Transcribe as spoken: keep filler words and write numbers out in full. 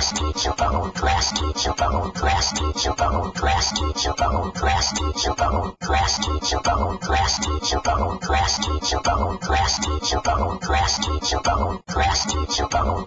grass teacher bone, grass teacher bone, grass teacher bone, grass teacher bone, grass teacher bone, grass teacher bone, grass teacher bone, grass teacher bone, grass teacher bone, grass teacher bone, grass teacher bone.